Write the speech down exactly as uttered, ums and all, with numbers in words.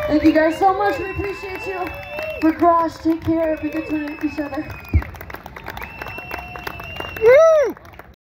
Thank you guys so much. We appreciate you. For Grosh, take care. Have a good time with each other.